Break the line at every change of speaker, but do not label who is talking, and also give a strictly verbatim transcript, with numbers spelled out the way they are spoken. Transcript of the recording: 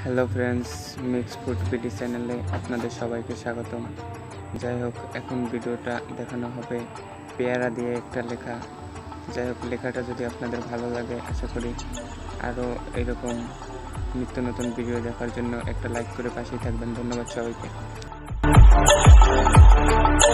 Hello friends, mix food PD চ্যানেলে আপনাদের সবাইকে স্বাগতম। যাই হোক, এখন ভিডিওটা দেখানো হবে পেয়ারা দিয়ে একটা লেখা। যাই হোক, লেখাটা যদি আপনাদের ভালো লাগে, আশা করি আরও এরকম নিত্য নতুন ভিডিও দেখার জন্য একটা লাইক করে পাশেই থাকবেন। ধন্যবাদ সবাইকে।